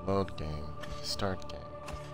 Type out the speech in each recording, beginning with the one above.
Load game. Start game.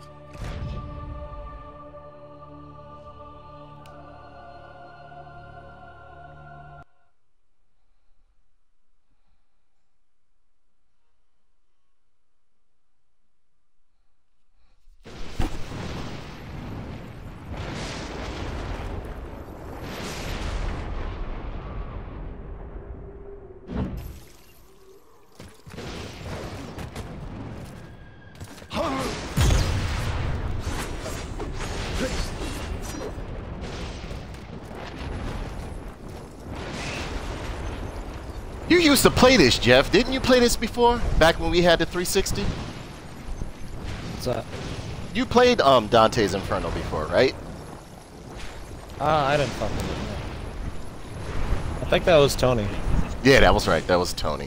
You used to play this, Jeff. Didn't you play this before? Back when we had the 360? What's that? You played Dante's Inferno before, right? I didn't fuck with it. I think that was Tony. Yeah, that was right. That was Tony.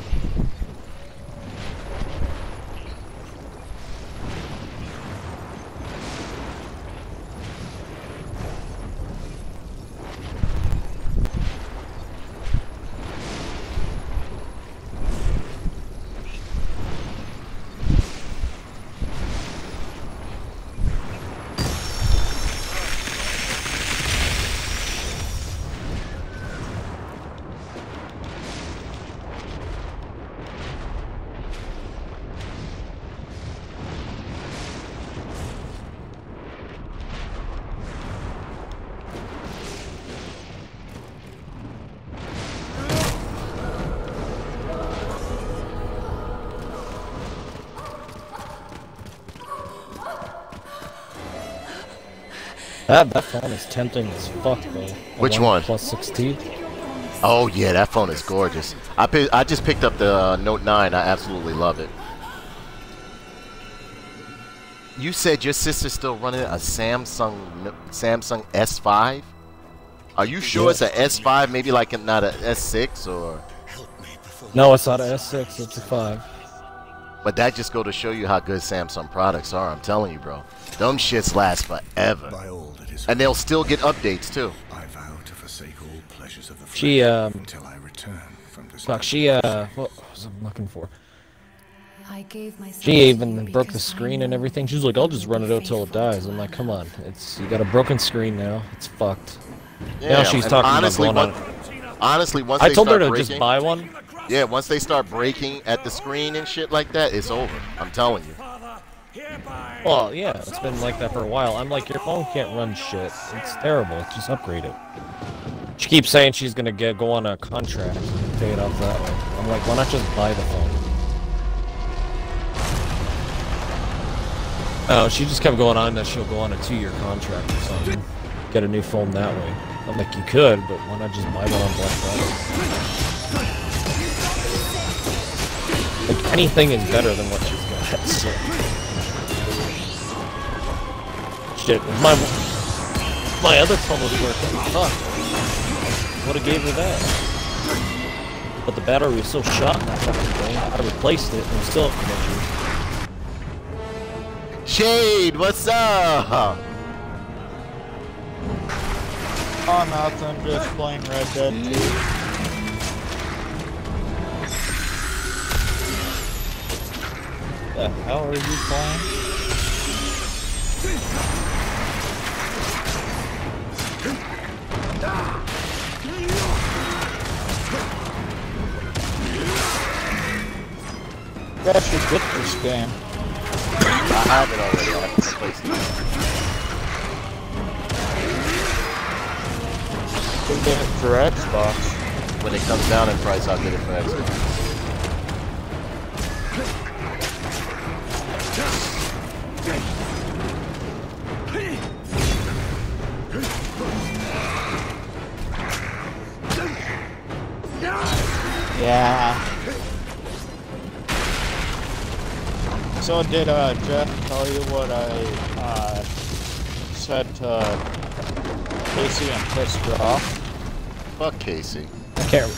That phone is tempting as fuck, though. Which one? Plus 16. Oh yeah, that phone is gorgeous. I just picked up the Note 9. I absolutely love it. You said your sister's still running a Samsung S5? Are you sure it's a S5? Maybe like not a S6 or? No, it's not a S6. It's a 5. But that just go to show you how good Samsung products are. I'm telling you, bro. Them shits last forever. And they'll still get updates too. I vow to forsake all pleasures of the She until I return from this. Fuck, what was I looking for? She She even broke the screen and everything. She was like, "I'll just run it out till it dies." I'm like, "Come on, you got a broken screen now. It's fucked." Yeah, now she's talking honestly, about going on. honestly, once I they told her start to breaking, just buy one. Yeah, once they start breaking at the screen and shit like that, it's over. I'm telling you. Well, yeah, it's been like that for a while. I'm like, your phone can't run shit. It's terrible. Just upgrade it. She keeps saying she's gonna go on a contract and pay it off that way. I'm like, why not just buy the phone? Oh, she just kept going on that she'll go on a 2-year contract or something. Get a new phone that way. I'm like, you could, but why not just buy one on Black Friday? Like, anything is better than what she's got. So. Shit, my other phone was working. Fuck. Would've gave her that. But the battery was so shot in that fucking thing, I replaced it and I'm still injured. Shade, what's up? Oh, nothing, just playing Red Dead 2. The hell are you playing? You guys should get this game. I have it already. I have to replace it. Should get it for Xbox. When it comes down in price, I'll get it for Xbox. Yeah. So did Jeff tell you what I said to Casey and pissed her off? Fuck Casey. I can't.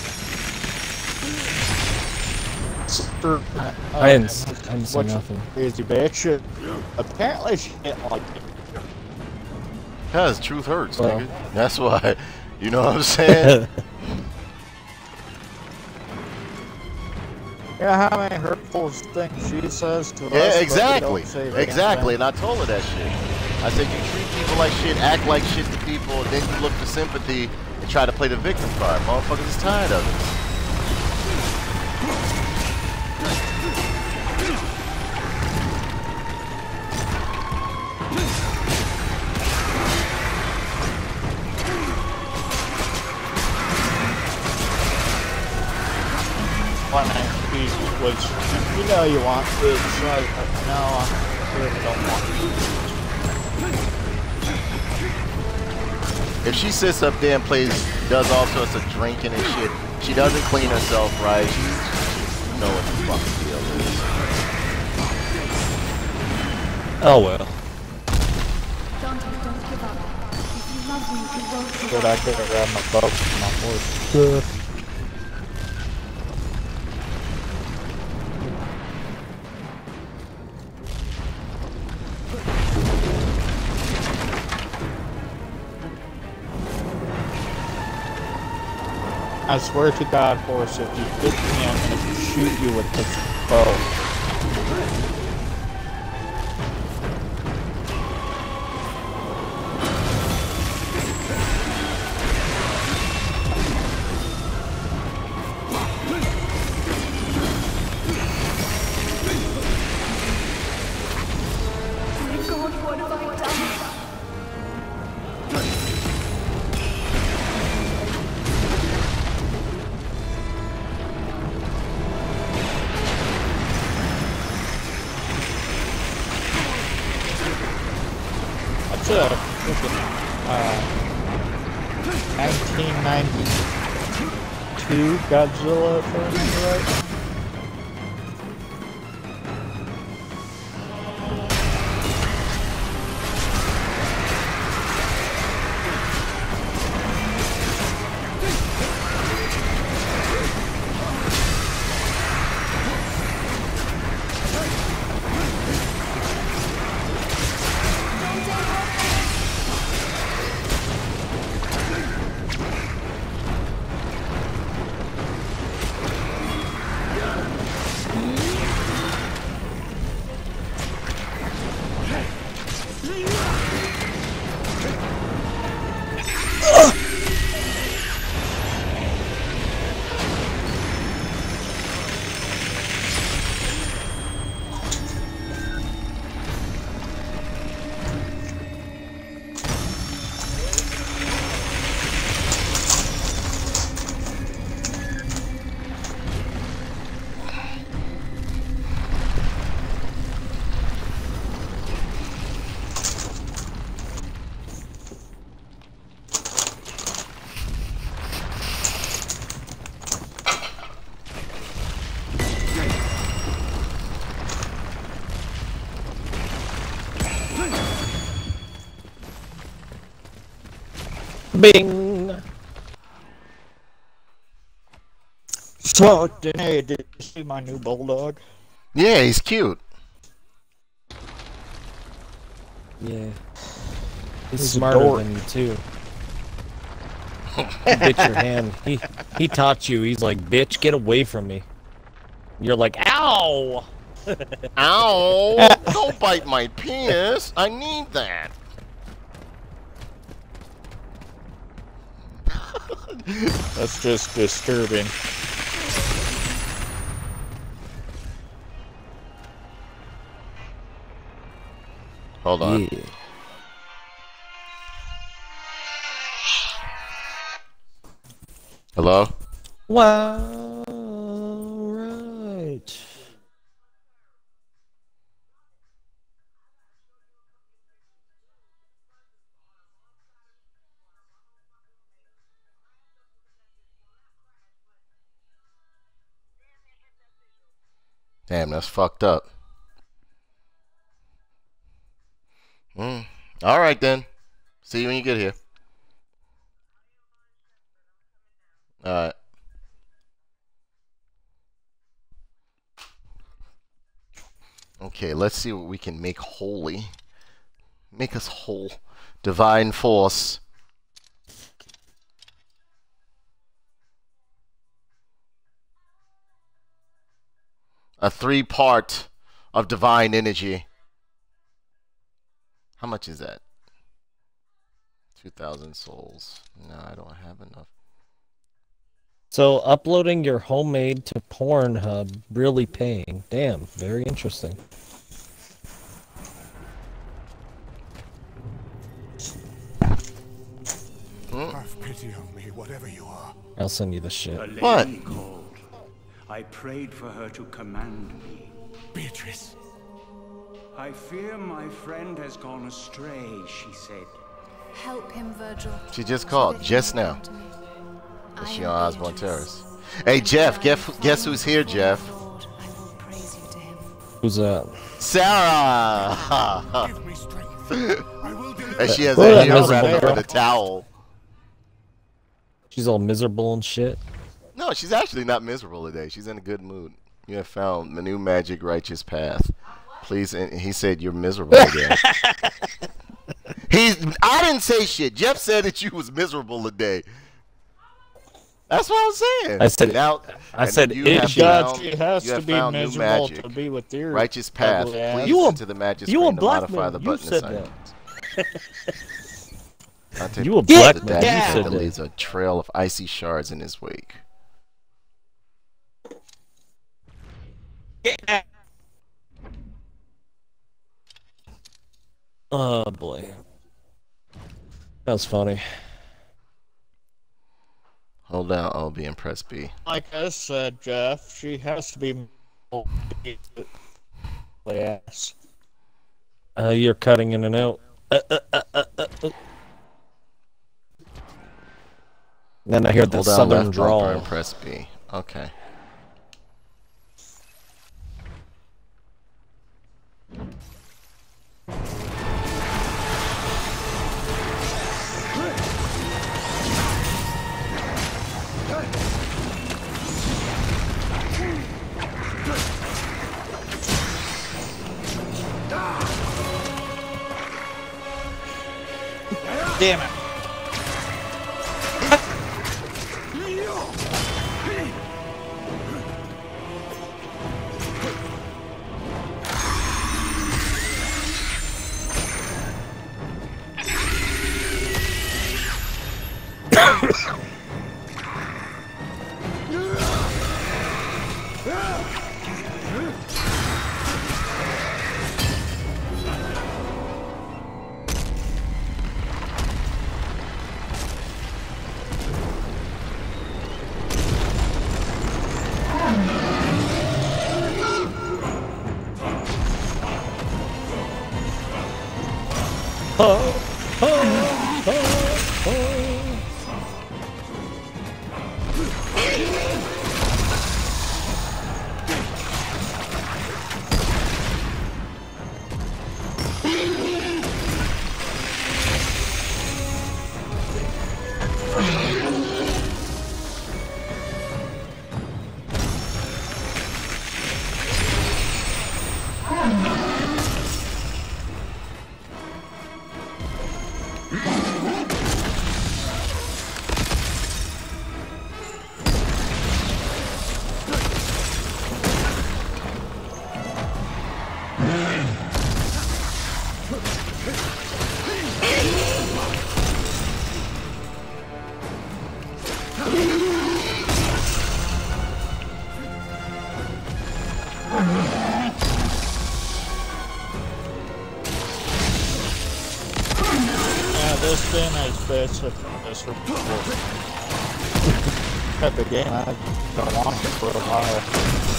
I didn't say nothing. Crazy bitch. Apparently she didn't like it. Cause truth hurts, nigga. That's why. You know what I'm saying? Yeah, how many hurtful things she says to us. Yeah, exactly. But we don't say Exactly. anything. And I told her that shit. I said, you treat people like shit, act like shit to people, and then you look for sympathy and try to play the victim card. Motherfuckers is tired of it. Was, you know you want food, so no, I really don't want food. If she sits up there and does all sorts of drinking and shit, she doesn't clean herself right, you know what the fucking deal is. Oh well. Dante, don't give up. If you love me, you won't give But up. I could have grabbed my boat from my horse. I swear to God, horse, if you hit me, I'm gonna shoot you with this bow. My God, what have I done? That's a freaking 1992 Godzilla, if I remember right. Bing! So, Danae, did you see my new bulldog? Yeah, he's cute. Yeah. He's He's a smarter dork. than you too. He bit your hand. He taught you. He's like, bitch, get away from me. You're like, ow! Ow! Don't bite my penis. I need that. That's just disturbing. Hold on. Yeah. Hello? Wow, right. Damn, that's fucked up. Alright then. See you when you get here. Alright. Okay, let's see what we can make holy. Make us whole. Divine force. A 3-part of divine energy. How much is that? 2,000 souls. No, I don't have enough. So uploading your homemade to Pornhub really paying. Damn, very interesting. Have pity on me, whatever you are. I'll send you the shit. What? Called. I prayed for her to command me. Beatrice. I fear my friend has gone astray, she said. Help him, Virgil. She just so called, that he just may now. come to me. Is I she am on Osborne Beatrice. Terrace? Hey, Jeff, guess who's here, Jeff? Lord, I will praise you to him. Who's that? Sarah! Give me strength. I will deliver. And she has Well, a that hair doesn't wrapped up matter. in a towel. She's all miserable and shit. No, she's actually not miserable today. She's in a good mood. You have found the new magic righteous path. Please, and he said you're miserable today. I didn't say shit. Jeff said that you was miserable today. That's what I was saying. I said- now, I and said you it have should- God, found- she has you to have be found new miserable magic. to be with your Righteous path. ugly ass. Please You a- listen to the magic you a screen to black modify man. the You button said assignment. Dante You a pursues black the man. dagger You said that that. leaves a trail of icy shards in his wake. Oh boy. That was funny. Hold down LB and press B. Like I said, Jeff, she has to be ass. You're cutting in and out. Then I hear the Hold down southern left bumper drawl. and press B. Okay. Damn it. This thing is basically this at the game. I don't want it for a while.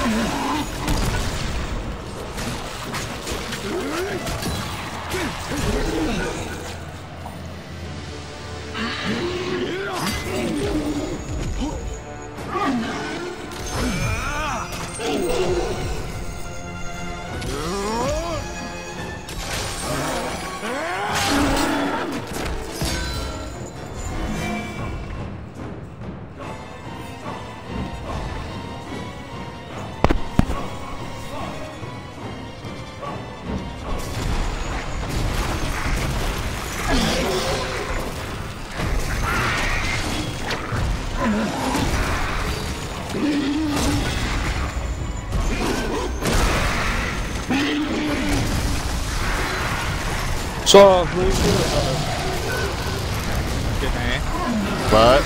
So, who's your, But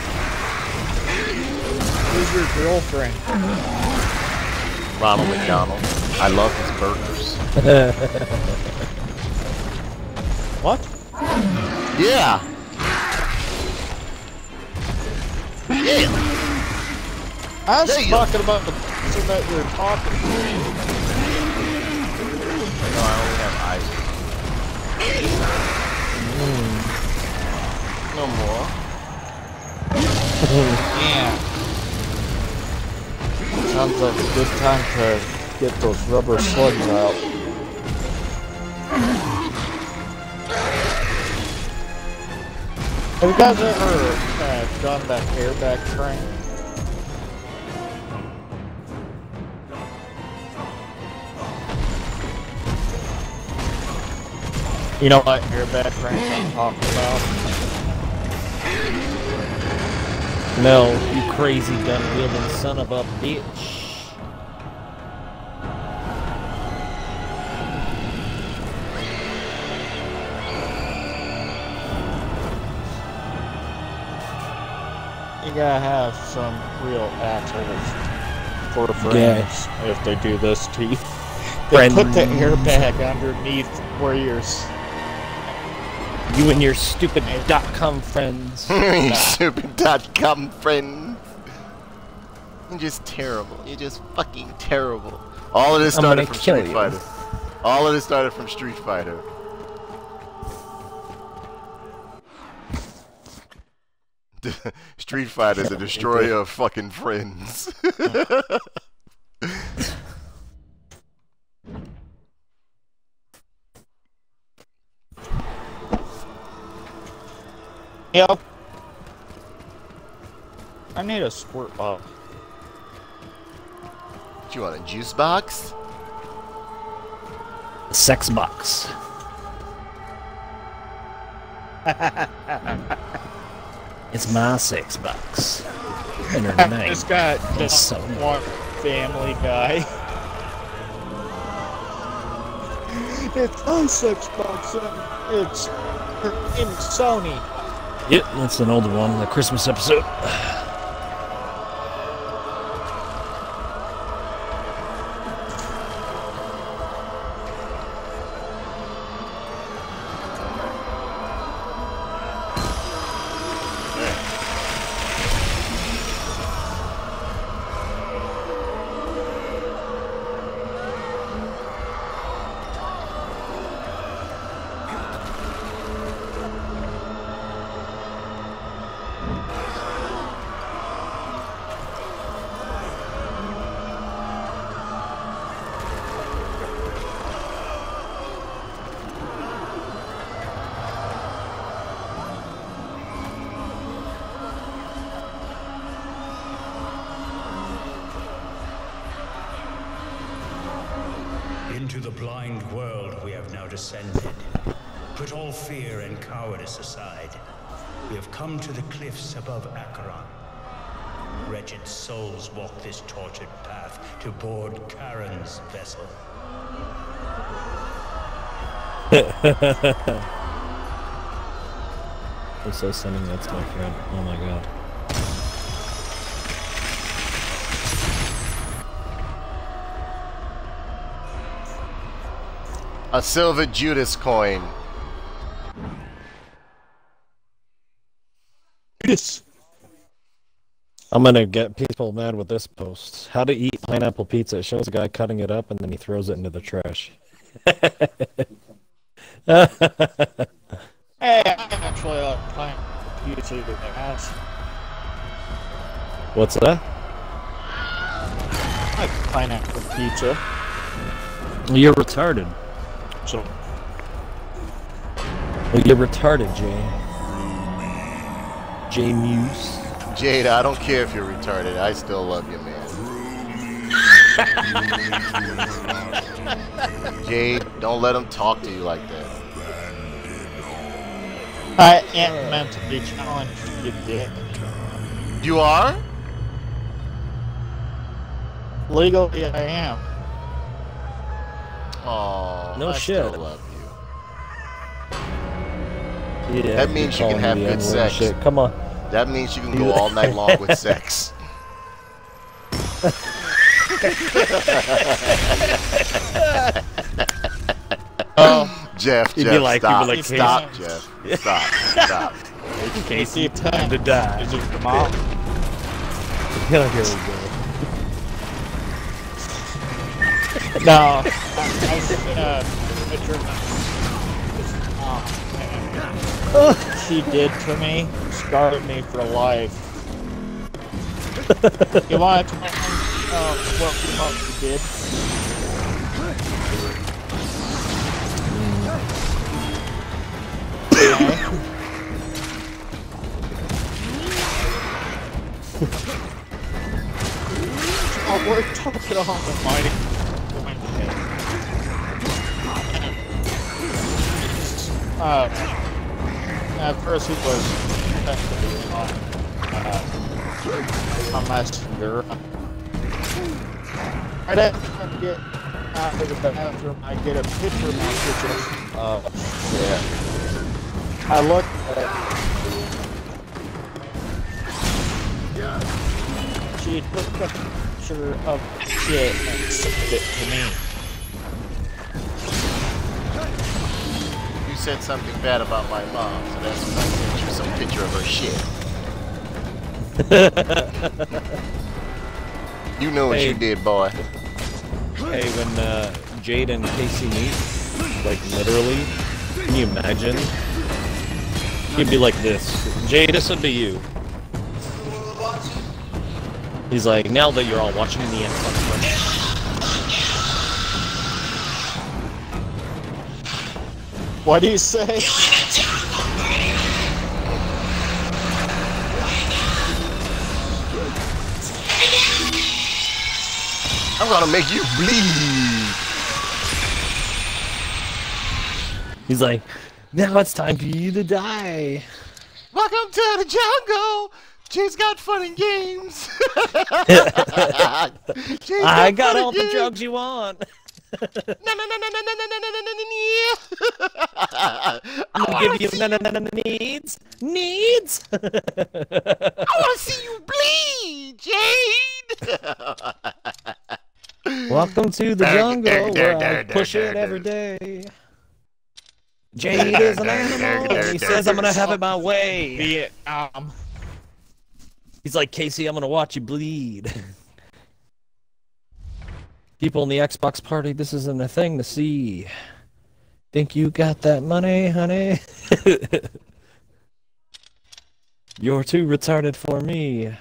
who's your girlfriend? Ronald McDonald. I love his burgers. What? Yeah. Yeah. I was There you talking about the person that you're talking to. No, I only have eyes. No more. Yeah. Sounds like a good time to get those rubber slugs out. Have you guys ever done that airback train? You know what airback trains I'm talking about? No, you crazy gun-wielding son of a bitch. You gotta have some real assholes for friends if they do this to you. They put the airbag underneath where you're... You and your stupid .com friends. You stupid .com friends. You're just terrible. You're just fucking terrible. All of this started from Street Fighter. All of this started from Street Fighter. Street Fighter is a destroyer of fucking friends. Yep. I need a squirt bottle. What you want, a juice box? A sex box. It's my sex box. And her name. This guy is so one Family Guy. It's my sex box. It's her name's Sony. Yep, that's an older one, the Christmas episode. Into the blind world we have now descended. Put all fear and cowardice aside. We have come to the cliffs above Acheron. Wretched souls walk this tortured path to board Charon's vessel. I'm so sending that to my friend. Oh my god. A silver Judas coin. Judas. I'm gonna get people mad with this post. How to eat pineapple pizza. It shows a guy cutting it up and then he throws it into the trash. Hey, I actually like pineapple pizza in the house. What's that? I like pineapple pizza. You're retarded. So, well, you're retarded, Jay. Jay Muse. Jade, I don't care if you're retarded. I still love you, man. Jade, don't let him talk to you like that. I ain't meant to be challenged, you dick. You are? Legally, I am. Oh, no I shit. Still love you. Yeah, that means you can have good sex. Shit. Come on. That means you can go all night long with sex. Jeff, stop, stop, Jeff, stop. It's Casey, time to die. Is it your mom? Here we go. No, I seen a picture of she did to me, scarred me for life. You want to know what she did? Oh, we're talking on the mighty. At first he was a messenger. Right after I get out of the bathroom, I get a picture message of shit. I look at it. She took a picture of shit and sent it to me. You said something bad about my mom, so that's when I sent you some picture of her shit. You know what you did, boy. Hey, when Jade and Casey meet, like literally, can you imagine? He'd be like this. Jade, this would be you. He's like, now that you're all watching the Xbox. What do you say? I'm gonna make you bleed. He's like, now it's time for you to die. Welcome to the jungle. Jade's got fun and games. I got all the drugs you want. I'm gonna give you needs. Needs. I wanna see you bleed, Jade. Welcome to the jungle where I push it every day. Jade is an animal. He says I'm gonna have it my way. Vietnam. He's like, Casey, I'm gonna watch you bleed. People in the Xbox party, this isn't a thing to see. Think you got that money, honey? You're too retarded for me.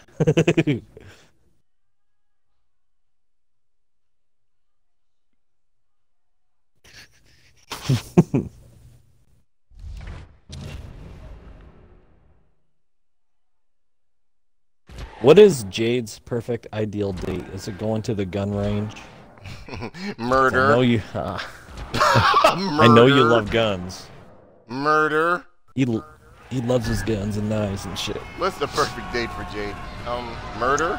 What is Jade's perfect ideal date? Is it going to the gun range? Murder. I know you. I know you love guns. Murder. He loves his guns and knives and shit. What's the perfect date for Jade? Murder.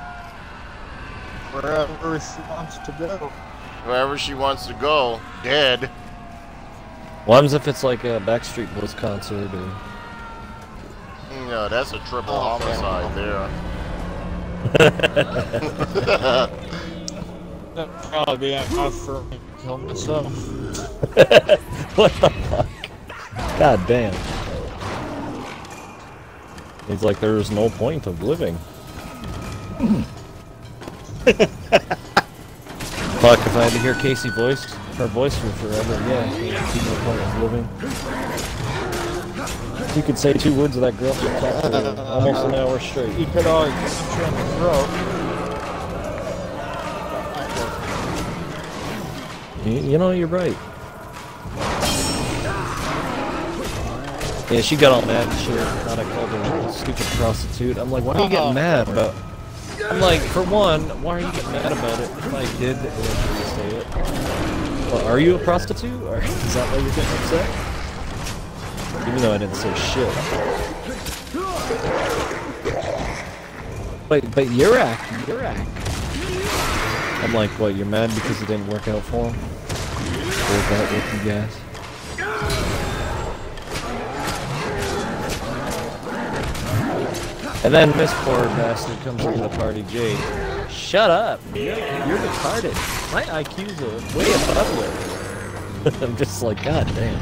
Wherever she wants to go. Wherever she wants to go. Dead. What happens if it's like a Backstreet Boys concert or? No, that's a triple homicide there. That'd probably be enough for me to kill myself. What the fuck? God damn. He's like, there's no point of living. Fuck, if I had to hear Casey her voice for forever, yeah, keep my point of living. You could say 2 words of that girl for almost an hour straight. You could always punch her in the throat. You know, you're right. Yeah, she got all mad and shit. Thought I called her a stupid prostitute. I'm like, why are you getting mad about? I'm like, for one, why are you getting mad about it? If I did eventually say it. Well, are you a prostitute? Or is that why you're getting upset? Even though I didn't say shit. But you're acting. I'm like, what, you're mad because it didn't work out for him? Work out with you guys? And then this poor bastard comes into the party, Jade. Shut up! You're retarded. My IQ's way above yours. I'm just like, god damn.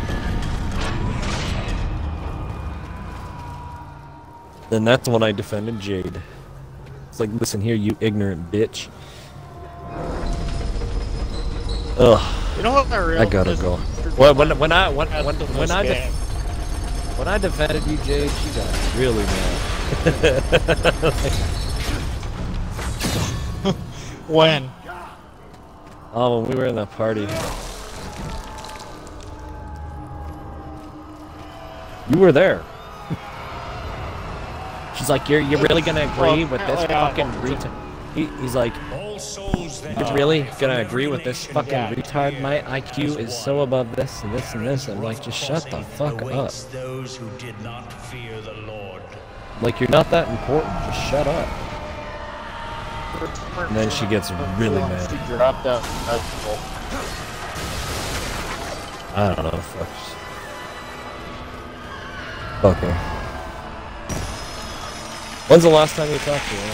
Then that's when I defended Jade. It's like, listen here, you ignorant bitch. Ugh. You know what I gotta go. Well, when I defended you, Jade, she got really mad. When? Oh, when we were in that party. You were there. She's like, you're really gonna agree with this fucking retard? He's like, you're really gonna agree with this fucking retard? My IQ is so above this and this and this. I'm like, just shut the fuck up. Those who did not fear the Lord. Like, you're not that important. Just shut up. And then she gets really mad. She dropped out. I don't know. Fuck. Okay. When's the last time you talked to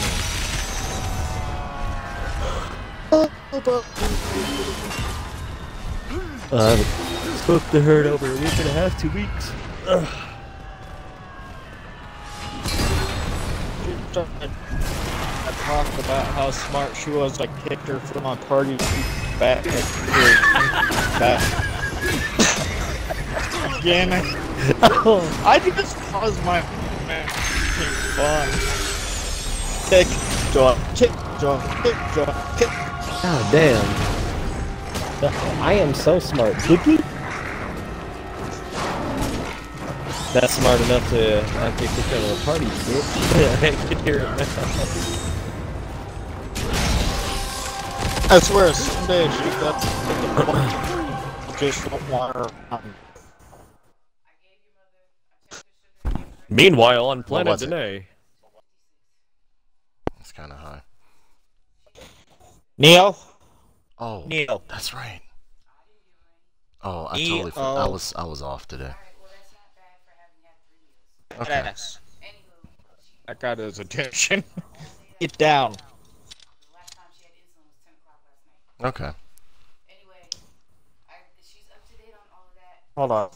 her? I spoke to her in over a week and a half, 2 weeks. I talked about how smart she was. I kicked her from my party back. Again, I just caused my man fun. Kick, jump, kick, jump, kick, jump, kick. God damn. I am so smart. Cookie? That's smart enough to actually kick out of a party, bitch. I can hear it now. I swear, someday she got to the point. Just don't want her. Meanwhile, on Planet Danae. It's kind of high. Neil? Oh, Neil. That's right. Oh, I totally forgot. I was off today. Okay. Yes. I got his attention. Get down. Okay. Hold on.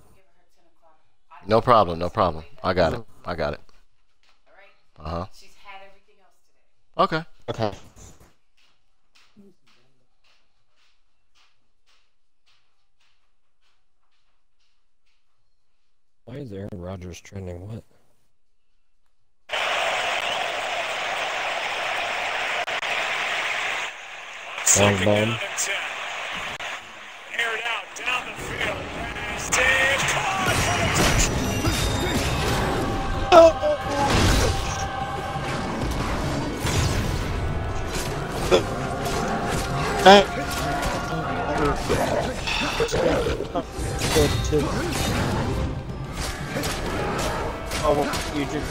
No problem, no problem. I got it. I got it. Uh-huh. Okay. Okay. Why is Aaron Rodgers trending? What? Long bomb. Aired out down the field. Steve caught you just...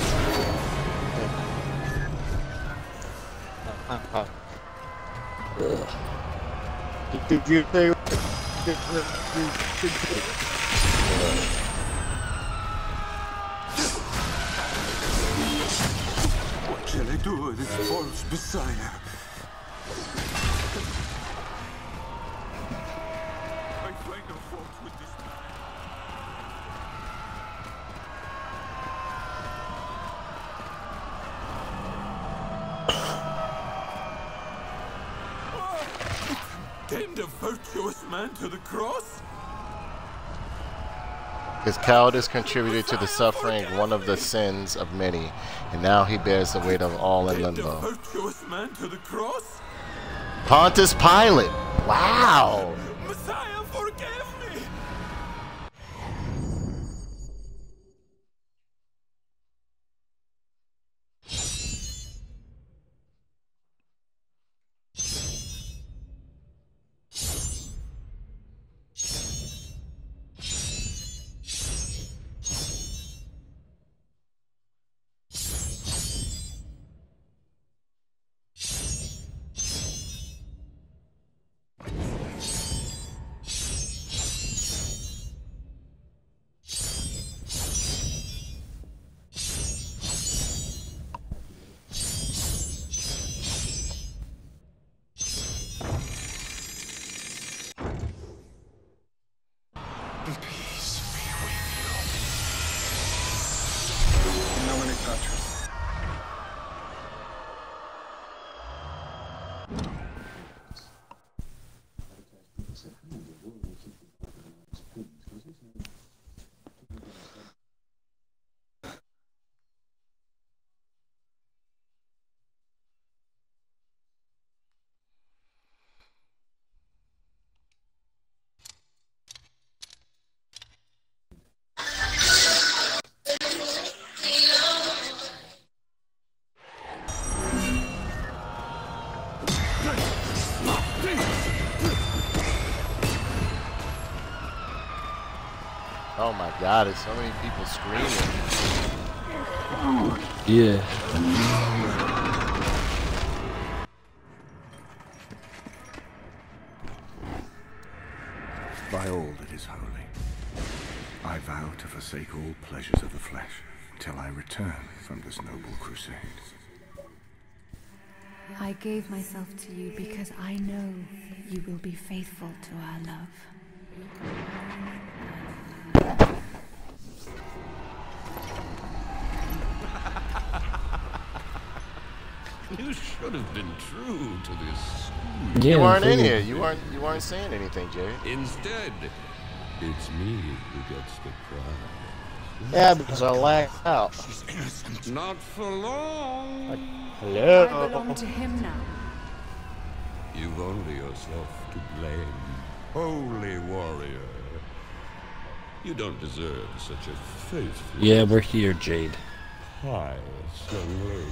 Did you say... What shall I do with this false messiah? I find no fault with this man. Pinned a virtuous man to the cross? His cowardice contributed to the suffering, one of the sins of many, and now he bears the weight of all in Limbo. Pinned a virtuous man to the cross? Pontius Pilate! Wow! Messiah, forgive me! Oh my god, there's so many people screaming. Yeah. By all that is holy, I vow to forsake all pleasures of the flesh till I return from this noble crusade. I gave myself to you because I know you will be faithful to our love. You should have been true to this. Yeah, you weren't in here. You weren't saying anything, Jerry. Instead, it's me who gets the prize. Yeah, because I lagged out. Not for long. Hello. I belong to him now. You've only yourself to blame, holy warrior. You don't deserve such a faithful. Yeah, we're here, Jade. Pious young lady.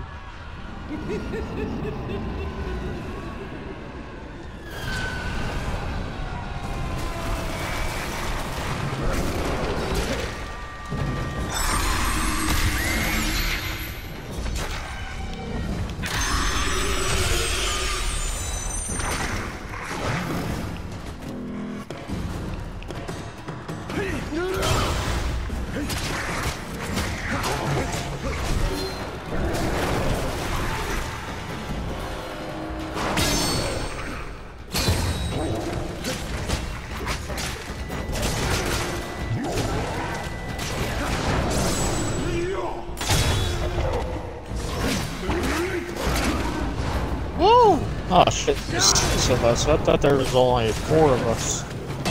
Oh shit, there's 6 of us. I thought there was only 4 of us.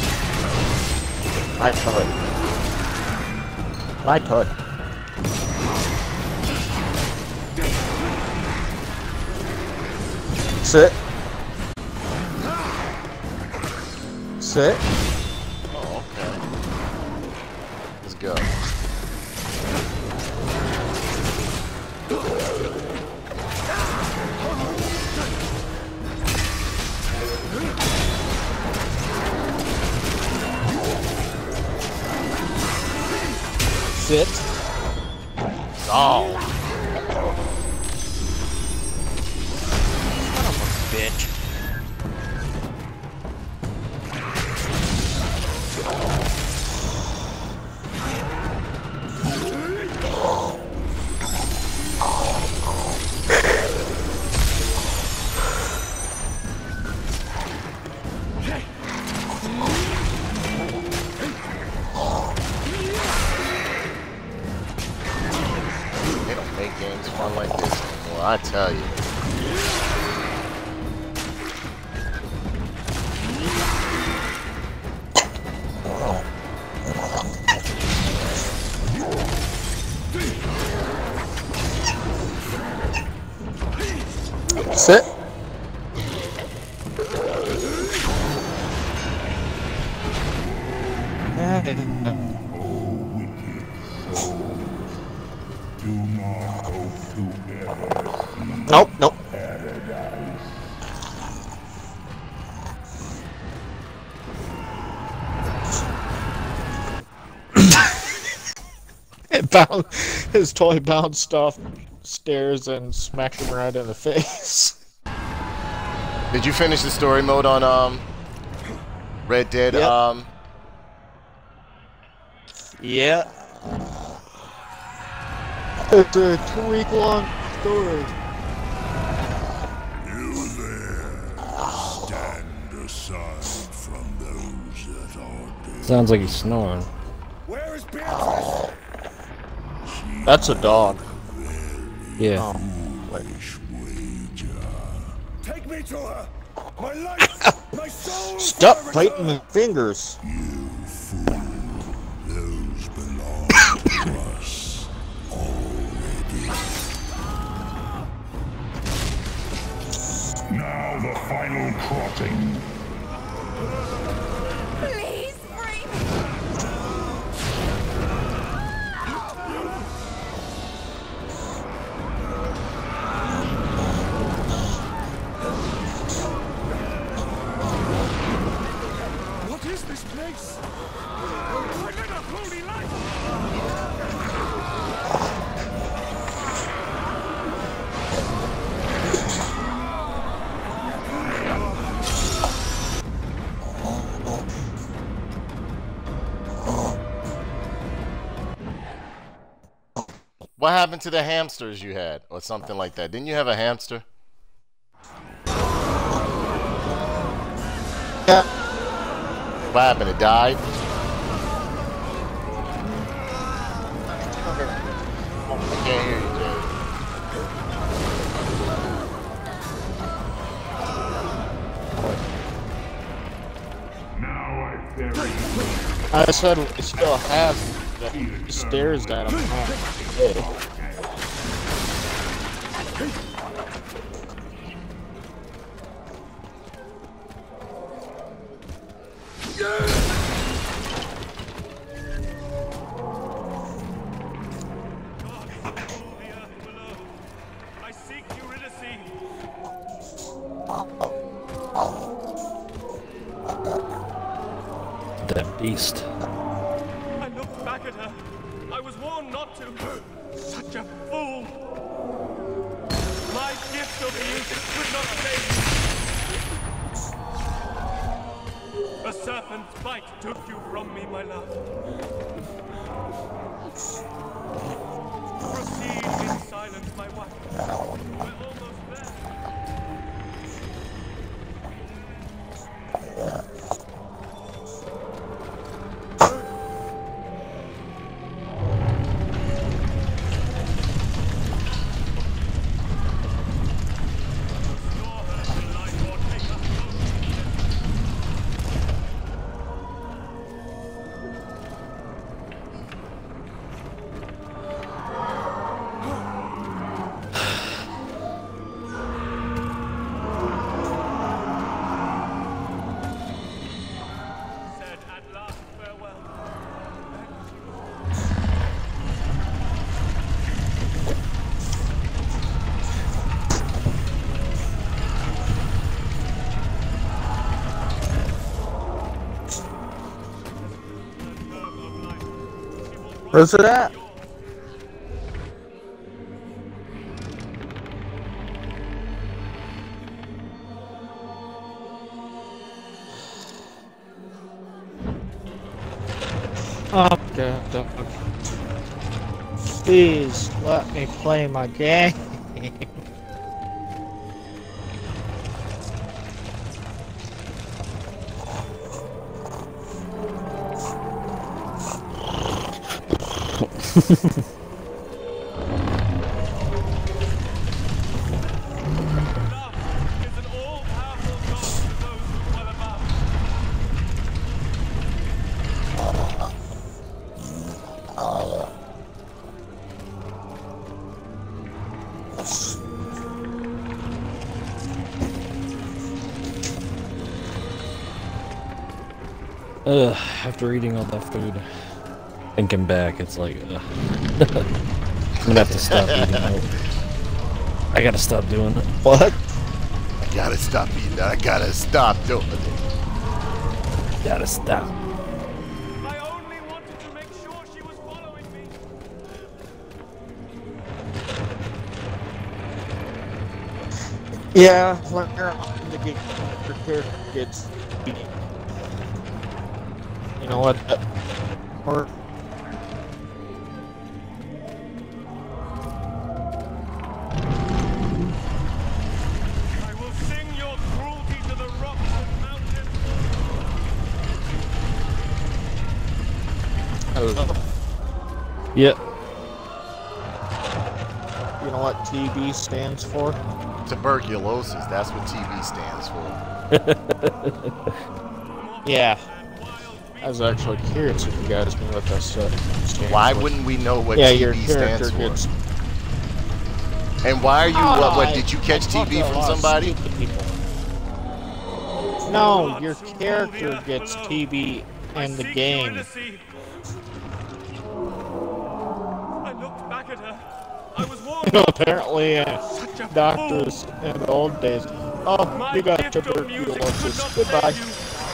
I thought. Sit. Sit. Oh, okay. Let's go. Sit. Oh. Son of a bitch. I tell you. Sit. Nope, nope. His toy bounced off stairs and smacked him right in the face. Did you finish the story mode on Red Dead? Yep. Yeah. It's a 2-week-long story. You there. Stand aside from those that are dead. Sounds like he's snoring. Where is Beatrice? That's a dog. Yeah. Take me to her. My life, my soul. Stop biting my fingers. You fool. Those belong to us already. Now the final trotting. Please free me. What is this place? I live a holy life. What happened to the hamsters you had, or something like that? Didn't you have a hamster? Yeah. What happened? It died? I can't hear you, Jay. Now I bury I said we still have the stairs that I'm on. I seek Eurydice. That beast. I looked back at her. I was warned not to. Such a fool. My gift of youth could not save me. A serpent's bite took you from me, my love. Proceed in silence, my wife. We're almost there. Where's it at? Oh, God. Please let me play my game. After eating all that food, thinking back, it's like, I'm gonna have to stop eating out. I gotta stop doing it. What? I gotta stop eating that. I gotta stop doing it. Gotta stop. I only wanted to make sure she was following me. Yeah, when you're on the game, your character gets beaten. You know what? Or I will sing your cruelty to the rocks and mountains. hello. Yep. You know what TB stands for? Tuberculosis. That's what TB stands for. Yeah. I was actually curious if you guys knew what that stands Why for. wouldn't we know what Yeah, TB your stands character for? gets. And why are you? What did you catch I talked to TB a from lot of somebody? stupid people. No, your character gets TB in the game. I looked back at her. I was warned. You know, apparently, Such a doctors in the old days. Oh, My you got gift of music could tuberculosis. not Goodbye. save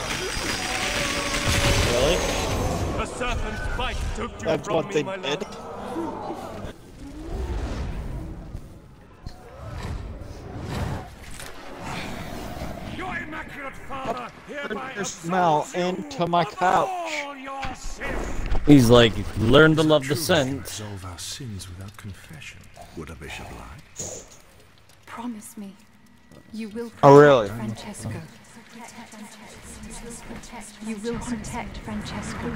Really? you. A serpent's bite took you That's from what me, they my did. love. Your immaculate father hereby Your smell into my couch. all your sins. He's like, learn to love the scent. Absolve our sins without confession. Would a bishop lie? Promise me, you will protect Oh, really? Francesco. You will protect Francesco.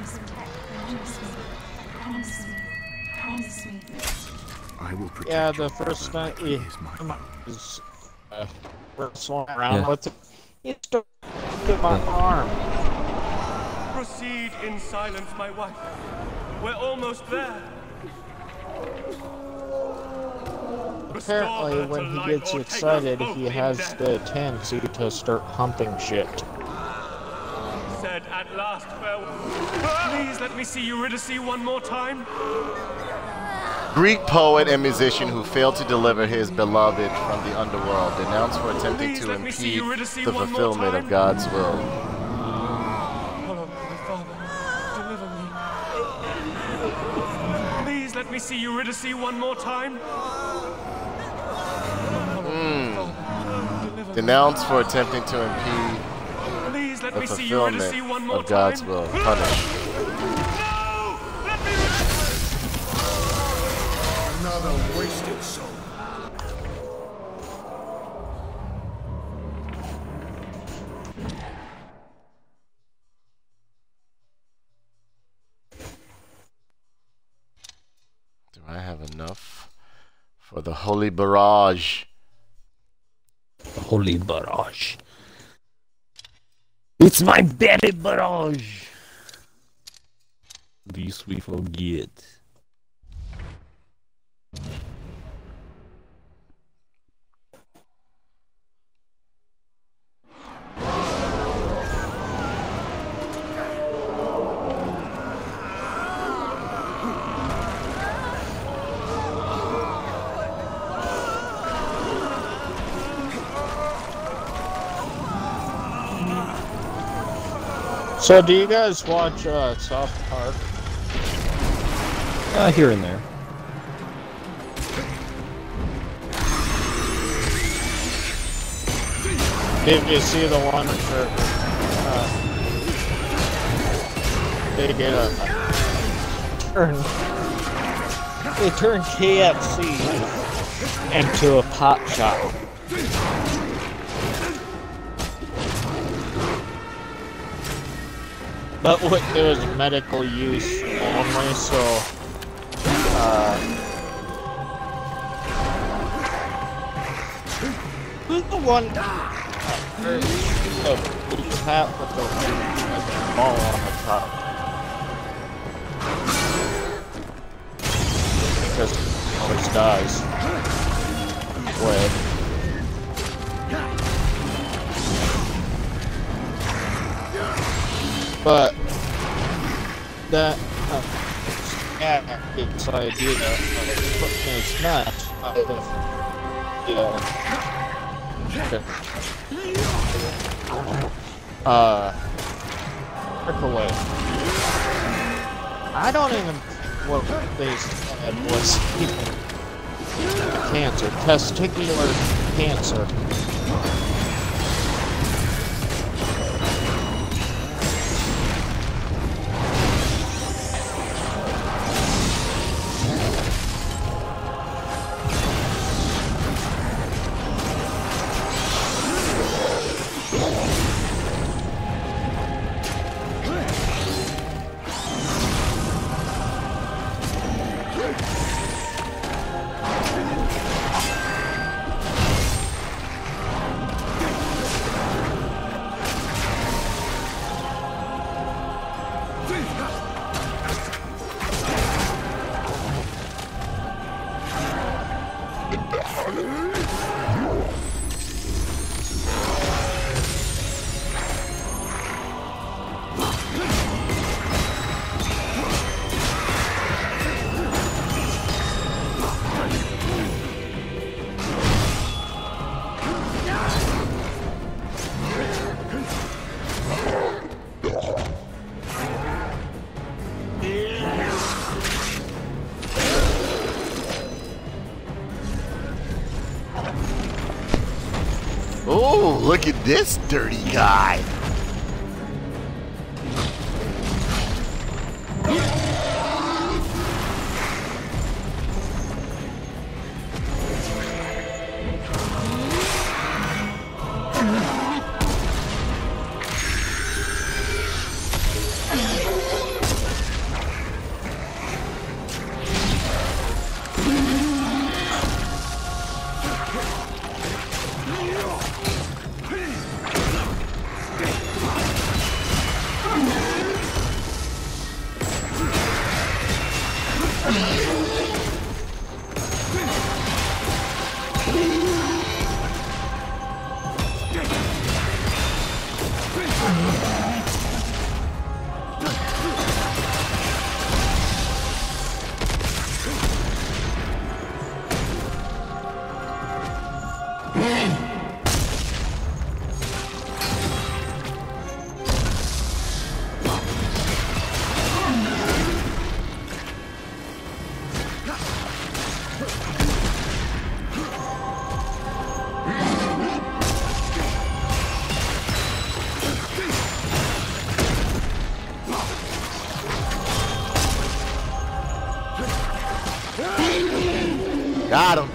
Promise me. Promise me. I will protect Yeah, your the first brother, night but he he is my was wrestling around Yeah. with it. He stuck to my arm. Proceed in silence, my wife. We're almost there. Restore Apparently, her when to he life gets or take us excited, both he in has death. the tendency to start humping shit. Said at last farewell. Please let me see Eurydice one more time. Greek poet and musician who failed to deliver his beloved from the underworld, denounced for attempting Please to let me see impede Eurydice the one more fulfillment of time. God's will. Oh, my father, deliver me. Please let me see Eurydice one more time. Denounced for attempting to impede Please let the me see Eurydice fulfillment one more of God's time. will. Punished. No! Let me Another wasted soul. Do I have enough for the holy barrage? Holy barrage. It's my belly barrage. Least we forget. So, do you guys watch South Park? Here and there. Did you see the one where they get a they turn KFC into a pot shop? But it was medical use only, so who's the one the hat with the ball on the top? Because it always dies. Wait. But that it's idea of putting his nut out of microwave. I don't even what they said was even cancer, testicular cancer. Oh, look at this dirty guy. Got him.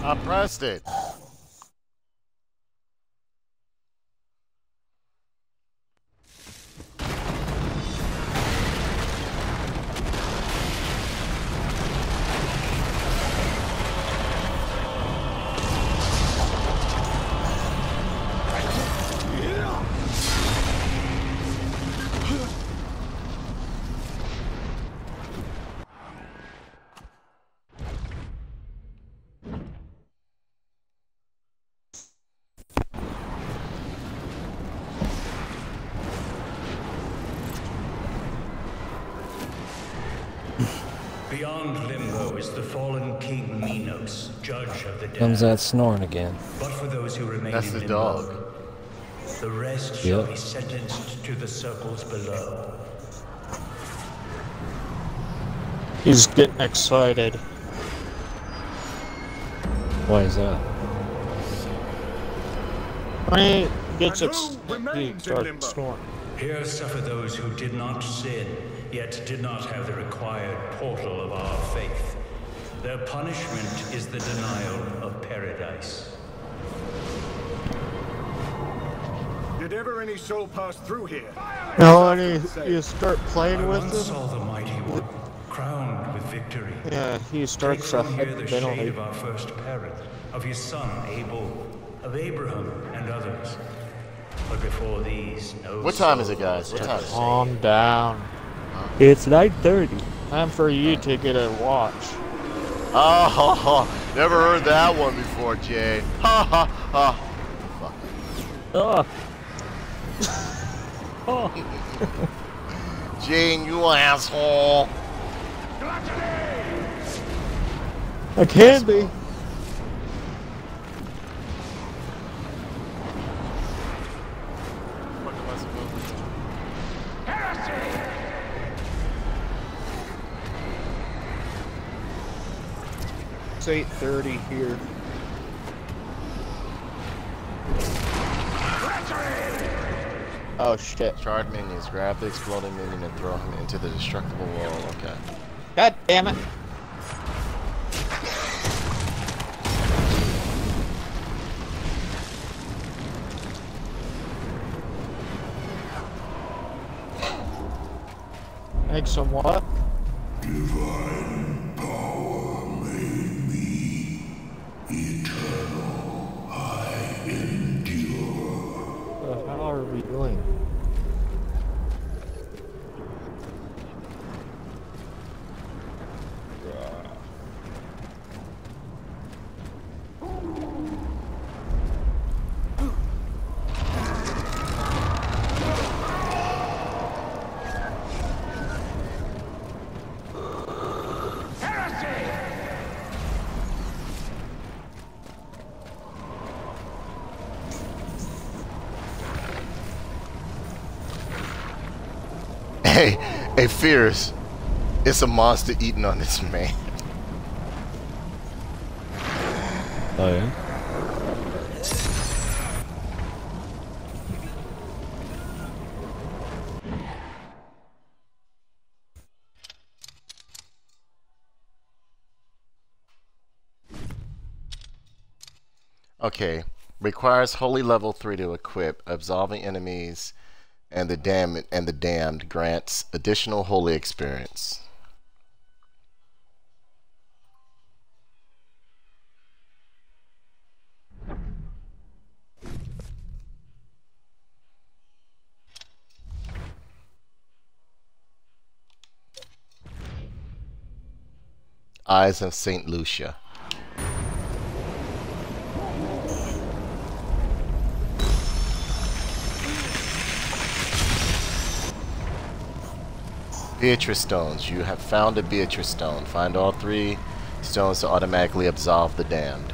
I pressed it. Beyond Limbo is the fallen King Minos, judge of the dead. Comes that snoring again. But for those who remain That's in the Limbo, dog. the rest shall be sentenced to the circles below. He's getting excited. Why is that? When he gets he starts snoring. Here suffer those who did not sin, yet did not have the required portal of our faith. Their punishment is the denial of paradise. Did ever any soul pass through here? No, and you start playing with once him. saw the mighty one, crowned with victory. Yeah, he starts Take to from here the shade penalty. of our first parent, of his son Abel, of Abraham and others. But before these, no. What time is it, guys? What time is it? Calm down. It's 9:30. Time for you to get a watch. Oh, never heard that one before, Jay. Ha ha ha. Oh. Oh. Jane, you asshole. I can be. It's 8:30 here. Oh shit. Charred minions. Grab the exploding minion and throw him into the destructible wall. Okay. God damn it. Make some what? Divine power made me eternal. I endure. What the hell are we doing? Hey, Fierce. It's a monster eating on this man. Oh yeah? Okay. Requires holy level 3 to equip. Absolving enemies and the damned grants additional holy experience. Eyes of Saint Lucia. Beatrice stones. You have found a Beatrice stone. Find all 3 stones to automatically absolve the damned.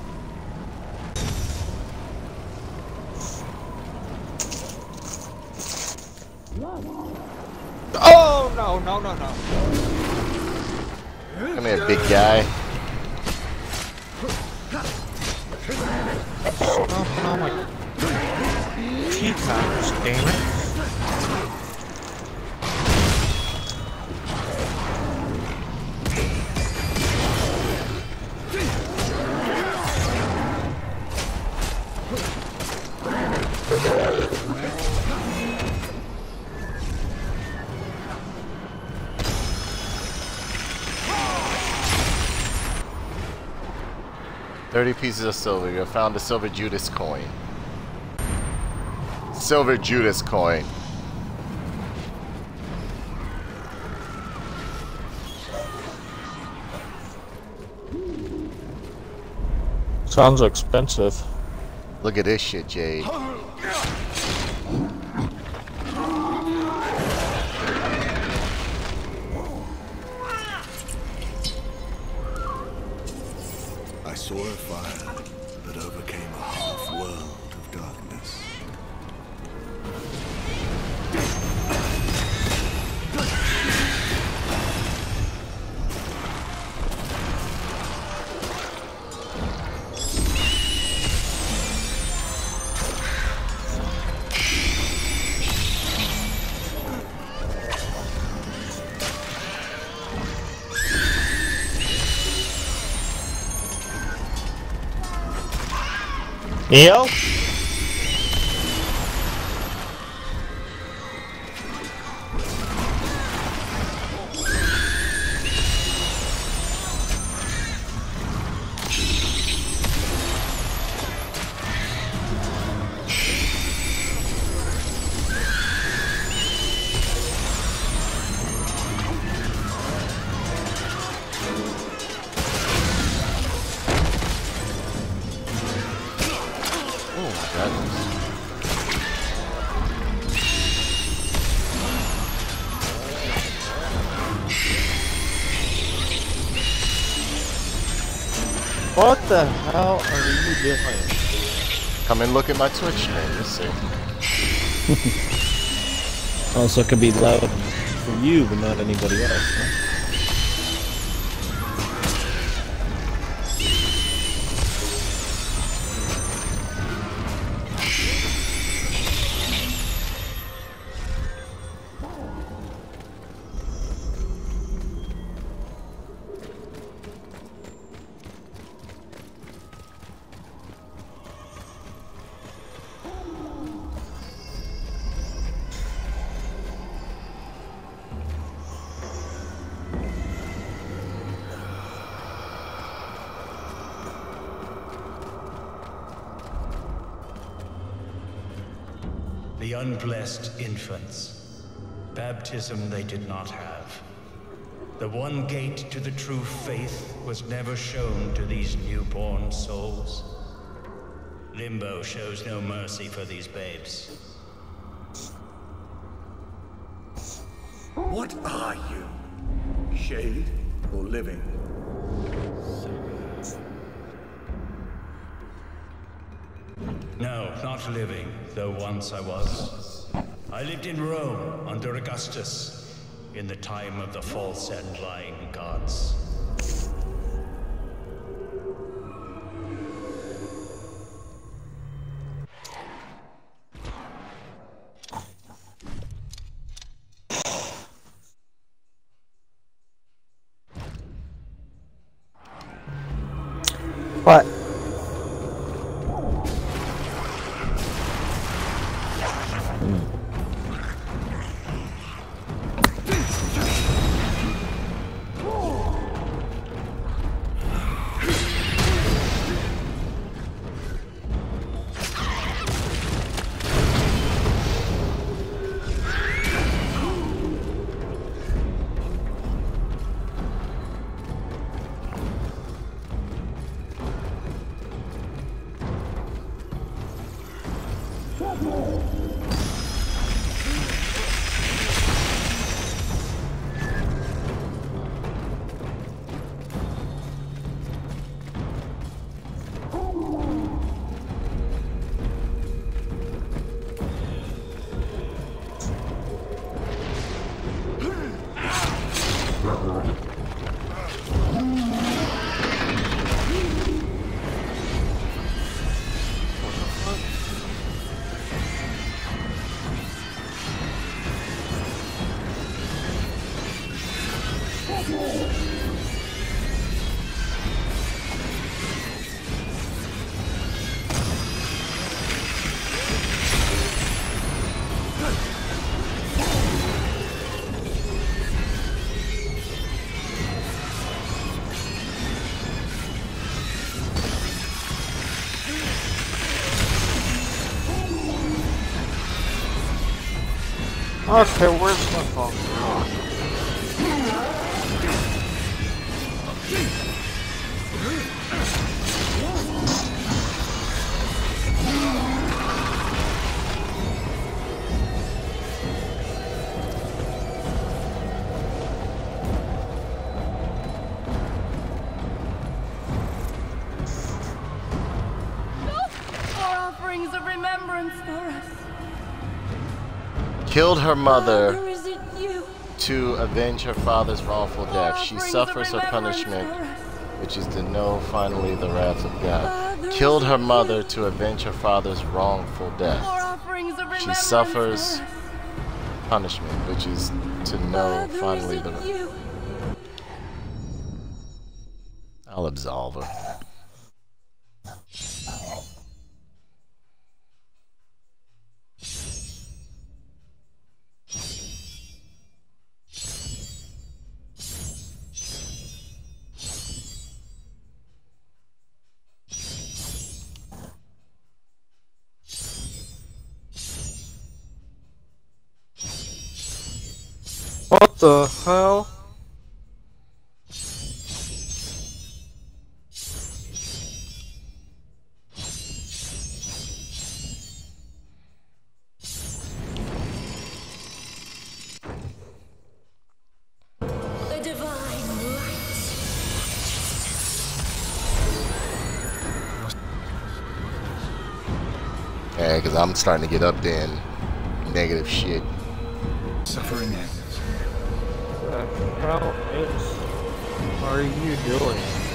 Oh no, no, no, no. Come here, big guy. Oh my. Peacocks, damn it. 30 pieces of silver. You have found a silver Judas coin. Silver Judas coin. Sounds expensive. Look at this shit, Jade. I saw a fire that overcame a half-world of darkness. Neo? What the hell are you doing? Come and look at my Twitch stream, you see. Also, it could be loud for you, but not anybody else. Huh? The unblessed infants. Baptism they did not have. The one gate to the true faith was never shown to these newborn souls. Limbo shows no mercy for these babes. What are you? Shade or living? No, not living, though once I was. I lived in Rome under Augustus, in the time of the false and lying gods. What? Okay, where's my phone? Of remembrance for us. Killed her mother Father, is it you? to avenge her father's wrongful death. She suffers her punishment, which is to know finally the wrath of God. Killed her mother to avenge her father's wrongful death. She suffers punishment, which is to know finally the... I'll absolve her. What the hell? The divine light. Yeah, because I'm starting to get up there in negative shit. Suffering ends. What are you doing?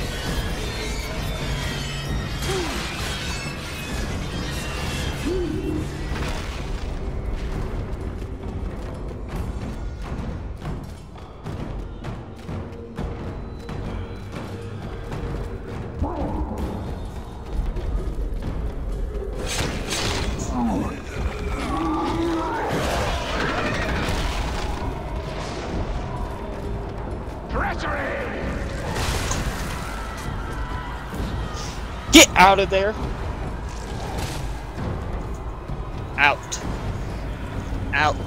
Get out of there! Out. Out.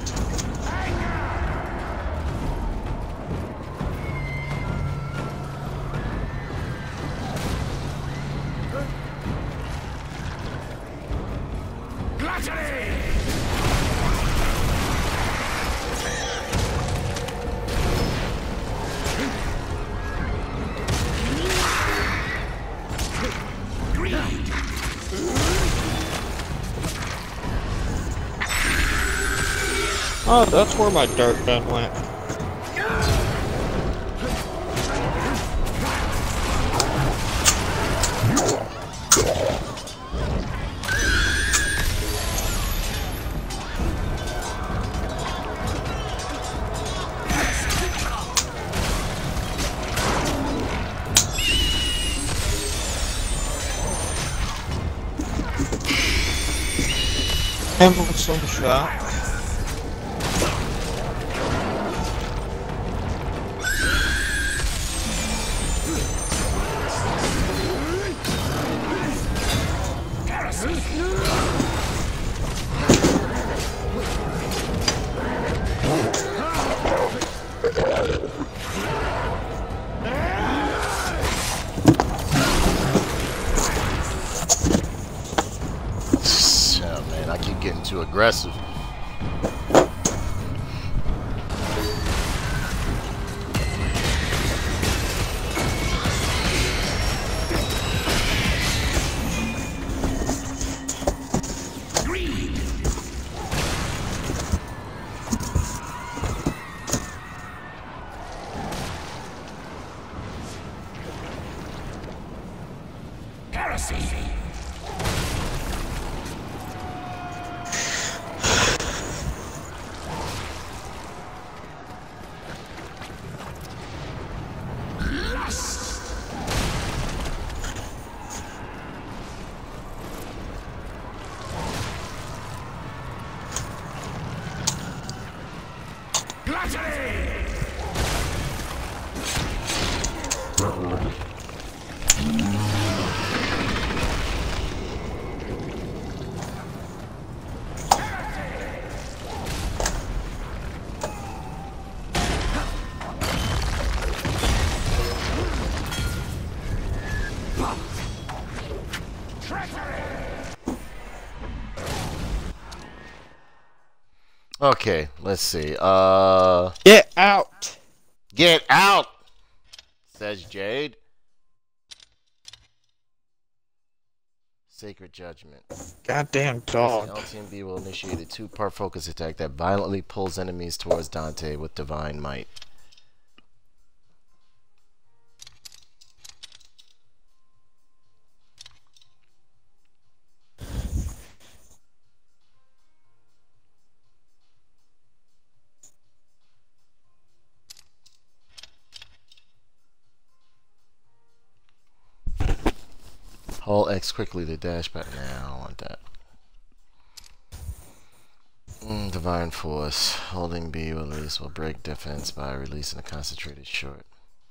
Oh, that's where my dart gun went. And some shot. Oh man, I keep getting too aggressive. Okay, let's see. Get out! Get out! Says Jade. Sacred Judgment. Goddamn dog. LTMB will initiate a two-part focus attack that violently pulls enemies towards Dante with divine might. Hold X quickly to dash back. Nah, I don't want that. Divine Force. Holding B release will break defense by releasing a concentrated short.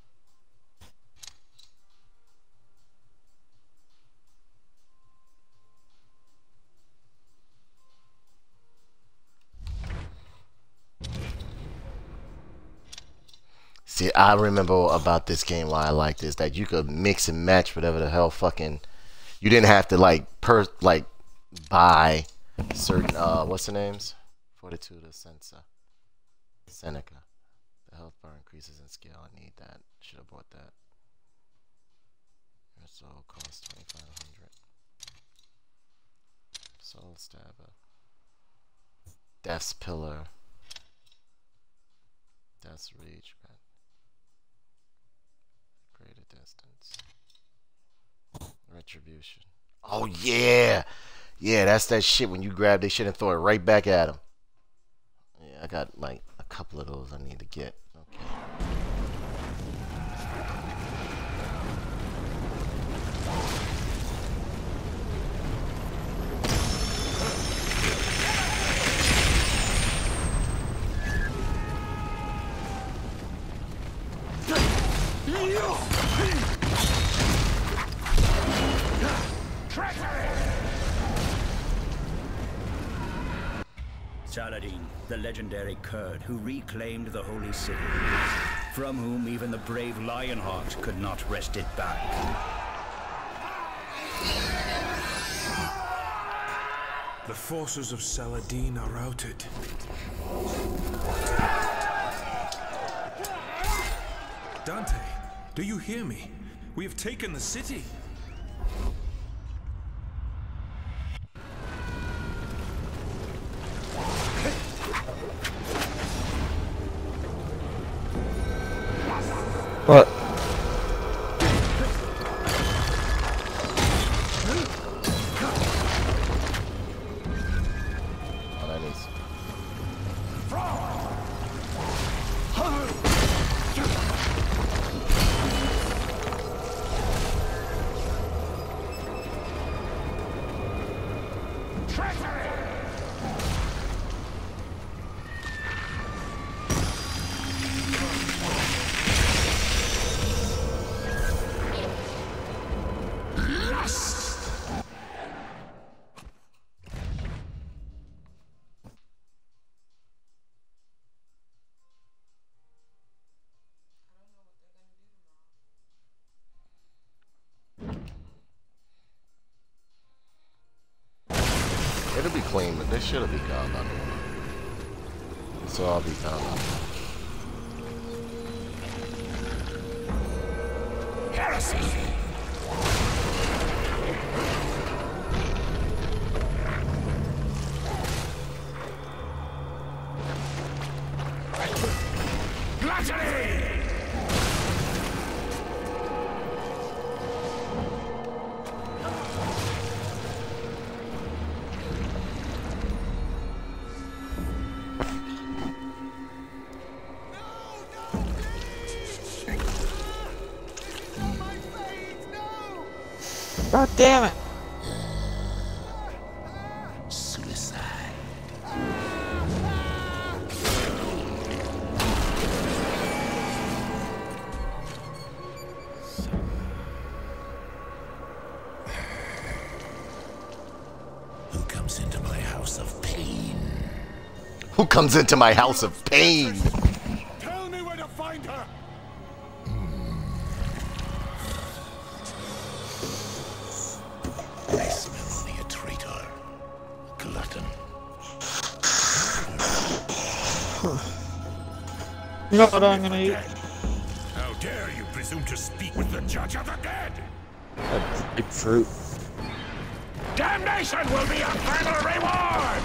See, I remember about this game why I like this, that you could mix and match whatever the hell fucking. You didn't have to like buy certain what's the names? Fortitude of Seneca. The health bar increases in scale. I need that. Should have bought that. Your soul costs 2,500. Soul Stabber. Death's Pillar. Death's Reach. Greater distance. Retribution. Oh yeah! Yeah, that's that shit when you grab this shit and throw it right back at them. Yeah, I got like a couple of those I need to get. Okay. Saladin, the legendary Kurd who reclaimed the Holy City, from whom even the brave Lionheart could not wrest it back. The forces of Saladin are routed. Dante, do you hear me? We have taken the city. What? It'll be clean, but this shit'll be gone by now. So I'll be gone by now. Heresy! God damn it! Suicide. Who comes into my house of pain? Who comes into my house of pain? Tell me where to find her! You know what I'm gonna eat? How dare you presume to speak with the judge of the dead? A grapefruit. Damnation will be your final reward!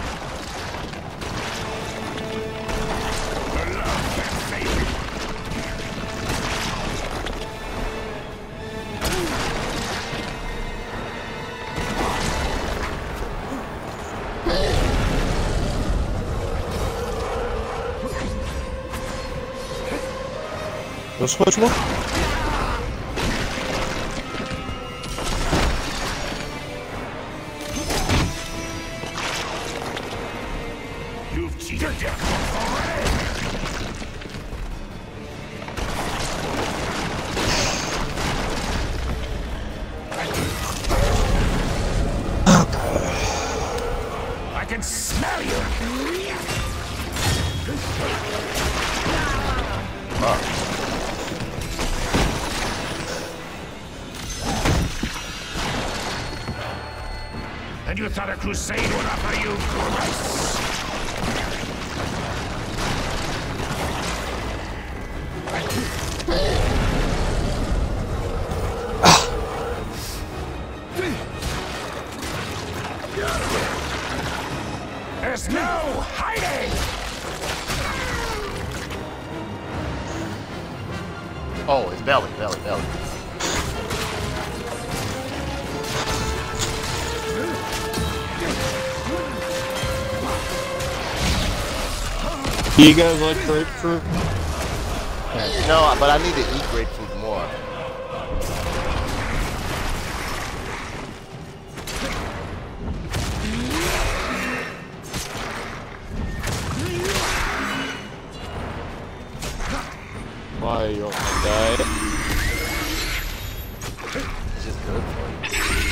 The love can save you. Which one? You've cheated death already! I can smell you! And you thought a crusade would offer you grace? There's no hiding! Oh, it's belly, belly, belly. Do you guys like grapefruit? No, but I need to eat grapefruit more. Why you almost died? It's just good for you.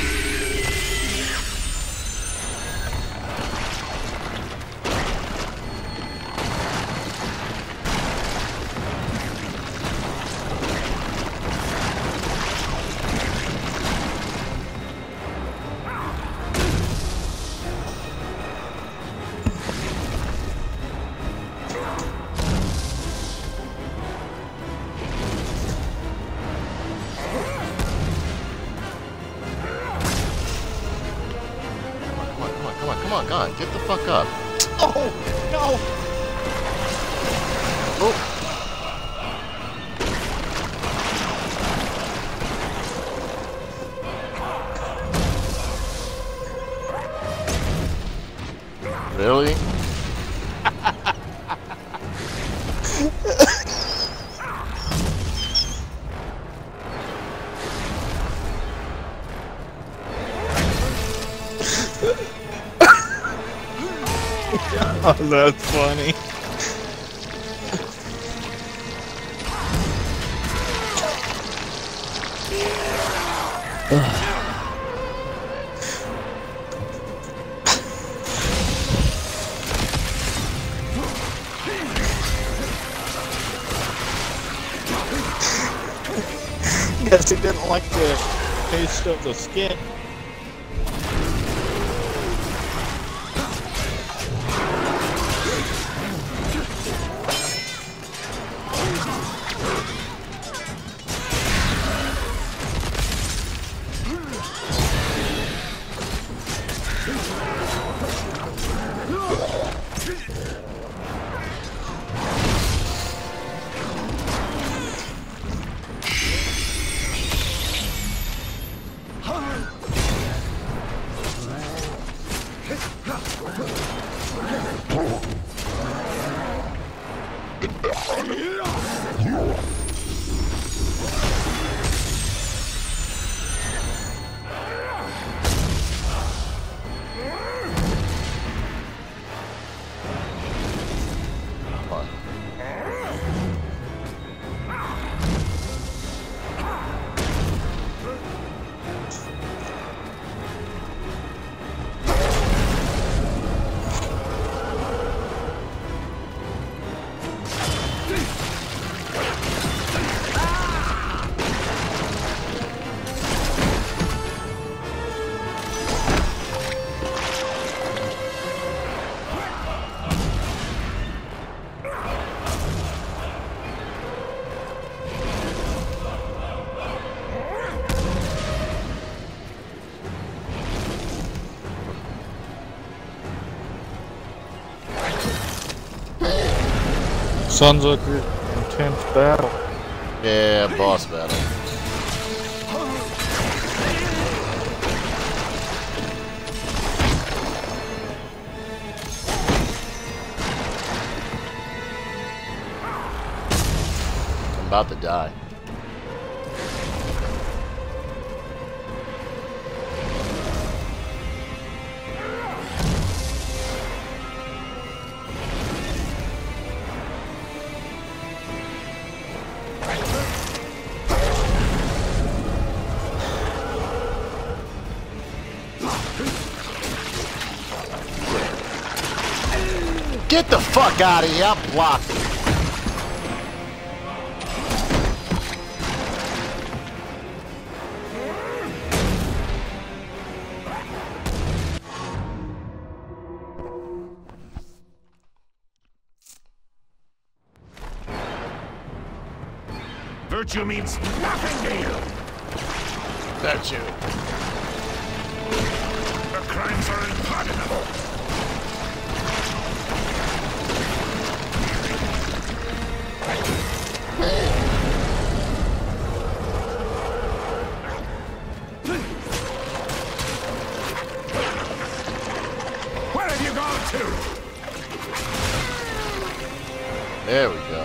Come on, God, get the fuck up. Oh, no! Oh. Really? Oh, that's funny. Guess he didn't like the taste of the skin. Sounds like an intense battle. Yeah, boss battle. I'm about to die. Get the fuck out of here, I'm blocked. Virtue means nothing to you. Virtue. Your crimes are unpardonable. Where have you gone to? There we go.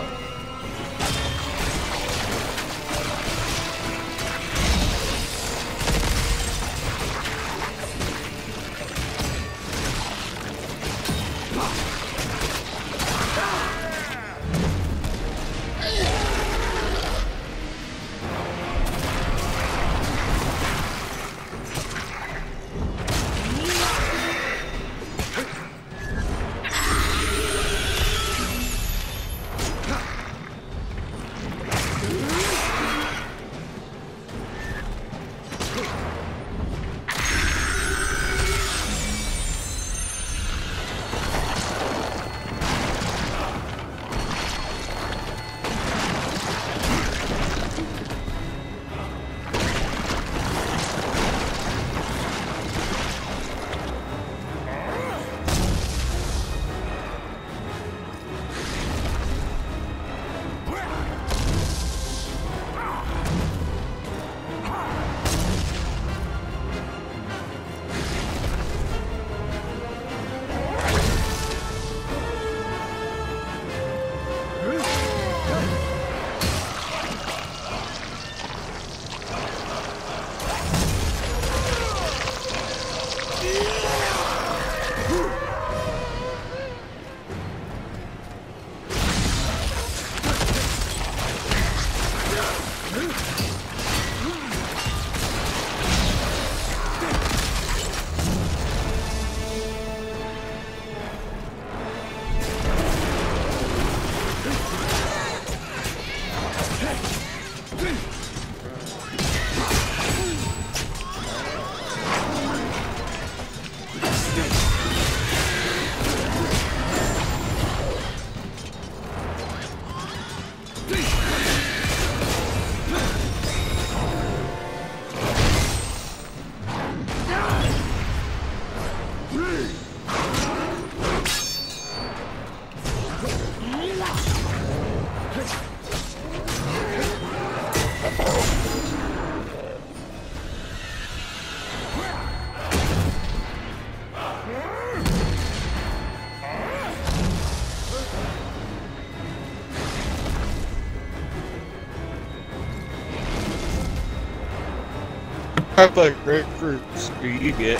How much grapefruits do you get?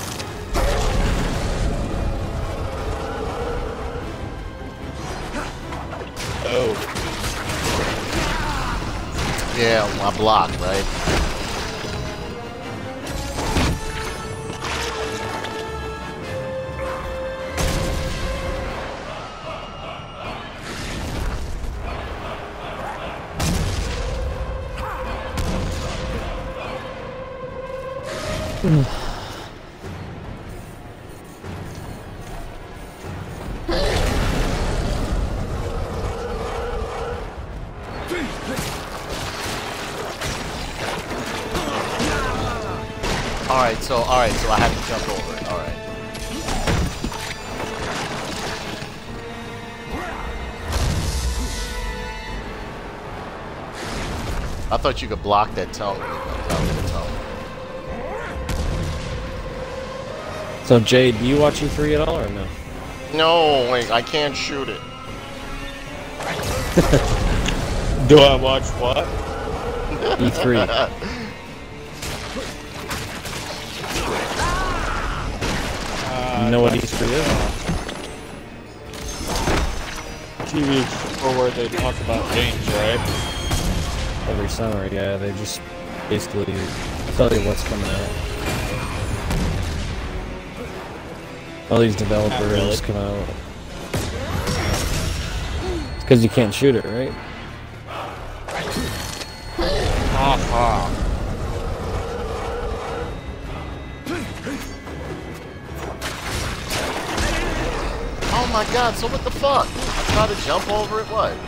Oh. Yeah, I blocked, right? Alright, so I have to jump over it. Alright. I thought you could block that tongue when it comes out with the tongue. So, Jay, do you watch E3 at all or no? No, wait, I can't shoot it. Do I watch what? E3. You know what E3 is? TV show where they talk about games, right? Every summer, yeah, they just basically tell you what's coming out. All these developers come out. It's because you can't shoot it, right? Oh my god, so what the fuck? I tried to jump over it, what?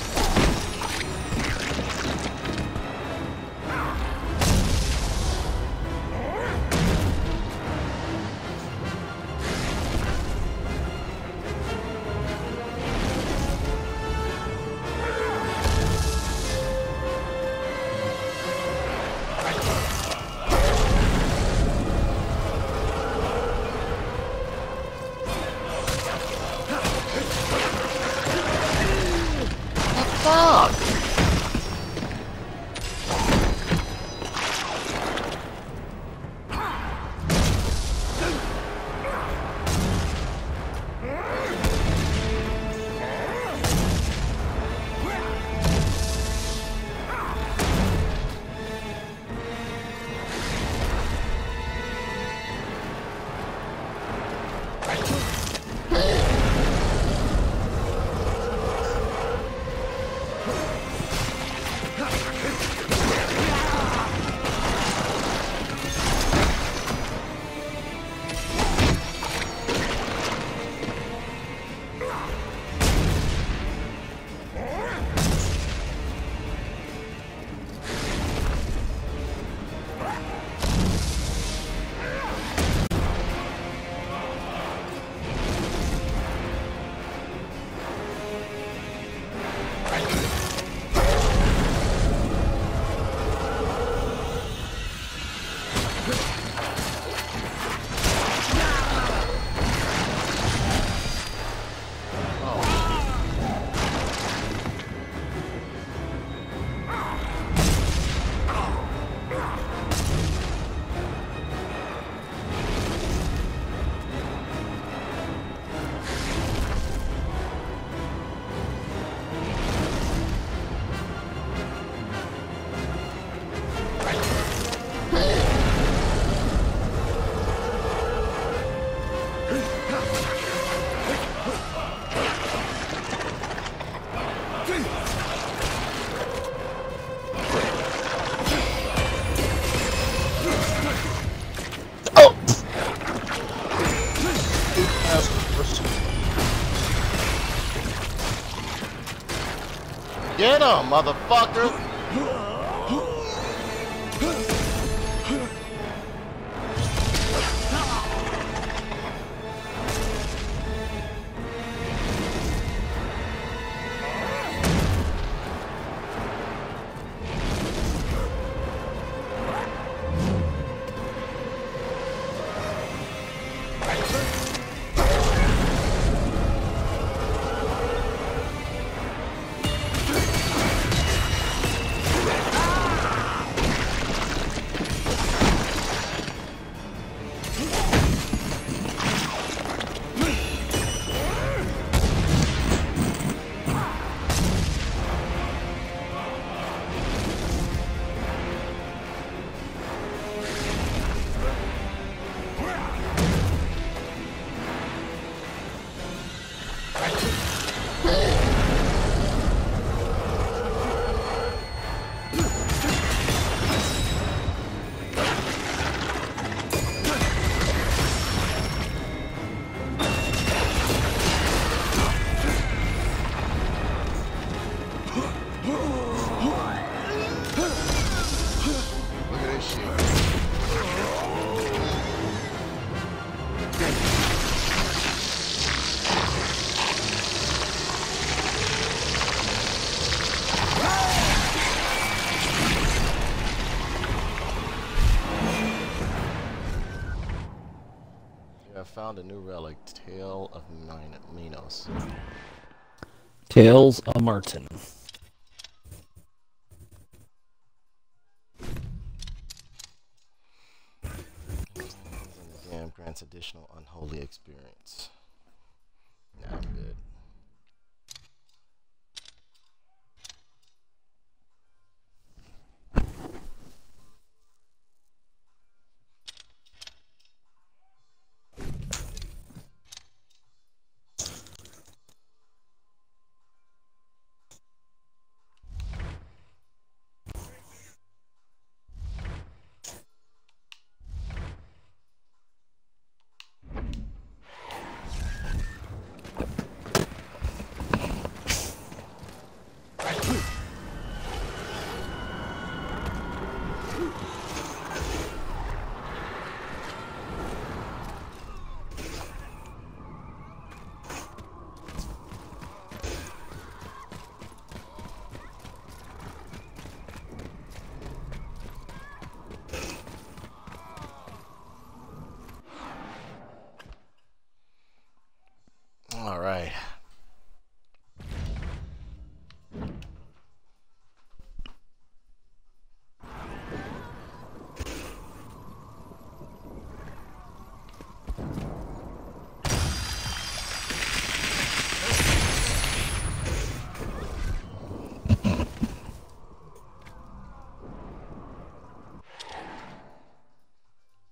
Get him, motherfucker! have found a new relic, Tale of Minos. Tales of Martin. Again, grants additional unholy experience. Nah, I'm good. All right.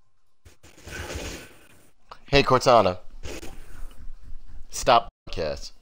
Hey Cortana, stop podcast.